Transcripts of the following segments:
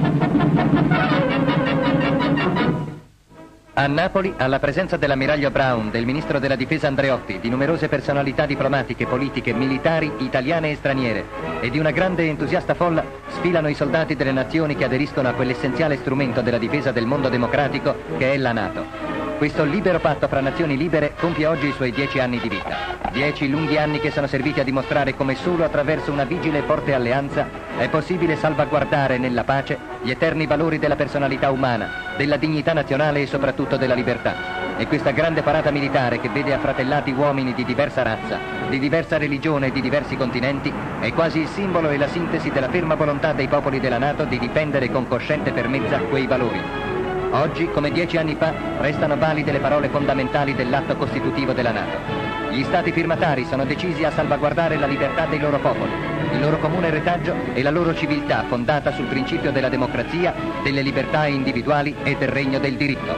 A Napoli, alla presenza dell'ammiraglio Brown, del ministro della difesa Andreotti, di numerose personalità diplomatiche, politiche, militari, italiane e straniere, e di una grande e entusiasta folla, sfilano i soldati delle nazioni che aderiscono a quell'essenziale strumento della difesa del mondo democratico che è la NATO. Questo libero patto fra nazioni libere compie oggi i suoi 10 anni di vita. 10 lunghi anni che sono serviti a dimostrare come solo attraverso una vigile e forte alleanza è possibile salvaguardare nella pace gli eterni valori della personalità umana, della dignità nazionale e soprattutto della libertà. E questa grande parata militare che vede affratellati uomini di diversa razza, di diversa religione e di diversi continenti è quasi il simbolo e la sintesi della ferma volontà dei popoli della NATO di difendere con cosciente fermezza quei valori. Oggi, come 10 anni fa, restano valide le parole fondamentali dell'atto costitutivo della NATO. Gli stati firmatari sono decisi a salvaguardare la libertà dei loro popoli, il loro comune retaggio e la loro civiltà fondata sul principio della democrazia, delle libertà individuali e del regno del diritto.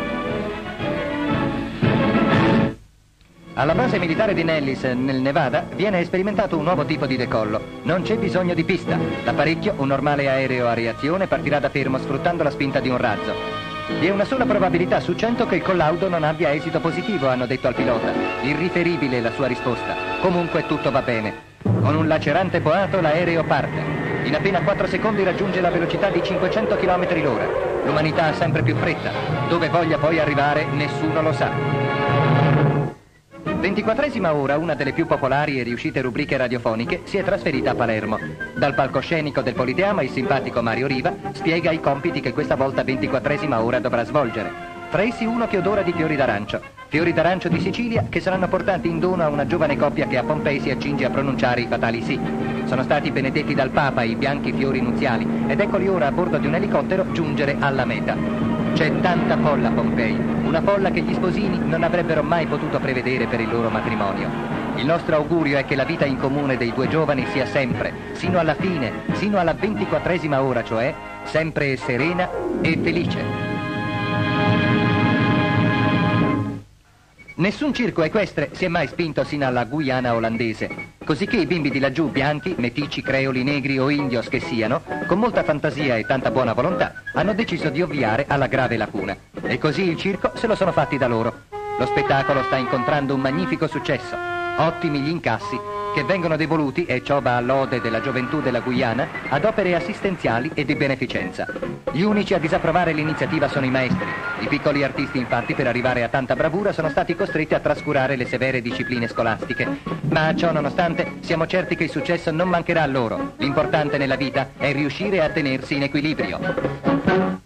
Alla base militare di Nellis, nel Nevada, viene sperimentato un nuovo tipo di decollo. Non c'è bisogno di pista. L'apparecchio, un normale aereo a reazione, partirà da fermo sfruttando la spinta di un razzo. Vi è una sola probabilità su 100 che il collaudo non abbia esito positivo, hanno detto al pilota. Irriferibile la sua risposta. Comunque tutto va bene. Con un lacerante boato l'aereo parte. In appena 4 secondi raggiunge la velocità di 500 km l'ora. L'umanità ha sempre più fretta. Dove voglia poi arrivare nessuno lo sa. 24esima ora, una delle più popolari e riuscite rubriche radiofoniche, si è trasferita a Palermo. Dal palcoscenico del Politeama il simpatico Mario Riva spiega i compiti che questa volta 24esima ora dovrà svolgere. Tra essi uno che odora di fiori d'arancio di Sicilia che saranno portati in dono a una giovane coppia che a Pompei si accinge a pronunciare i fatali sì. Sono stati benedetti dal Papa i bianchi fiori nuziali ed eccoli ora a bordo di un elicottero giungere alla meta. C'è tanta folla a Pompei, una folla che gli sposini non avrebbero mai potuto prevedere per il loro matrimonio. Il nostro augurio è che la vita in comune dei due giovani sia sempre, sino alla fine, sino alla 24esima ora, cioè, sempre serena e felice. Nessun circo equestre si è mai spinto sino alla Guyana olandese, cosicché i bimbi di laggiù, bianchi, meticci, creoli, negri o indios che siano, con molta fantasia e tanta buona volontà, hanno deciso di ovviare alla grave lacuna. E così il circo se lo sono fatti da loro. Lo spettacolo sta incontrando un magnifico successo. Ottimi gli incassi, che vengono devoluti, e ciò va all'ode della gioventù della Guyana, ad opere assistenziali e di beneficenza. Gli unici a disapprovare l'iniziativa sono i maestri. I piccoli artisti, infatti, per arrivare a tanta bravura sono stati costretti a trascurare le severe discipline scolastiche. Ma ciò nonostante, siamo certi che il successo non mancherà a loro. L'importante nella vita è riuscire a tenersi in equilibrio.